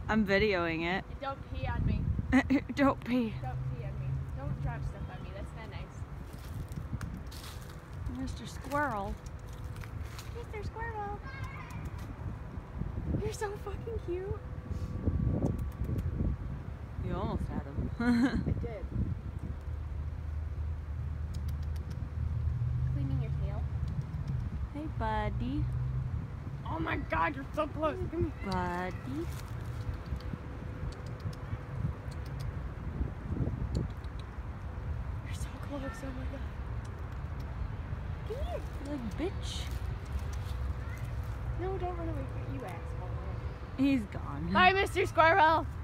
I'm videoing it. Don't pee on me. Don't pee. Don't pee on me. Don't drop stuff on me. That's not nice. Mr. Squirrel. Mr. Squirrel. You're so fucking cute. You almost had him. I did. Cleaning your tail. Hey, buddy. Oh my god, you're so close. Come here. Buddy. You're so close. Oh my god. Come here. Like, bitch. No, don't run away. You asshole. He's gone. Bye, Mr. Squirrel.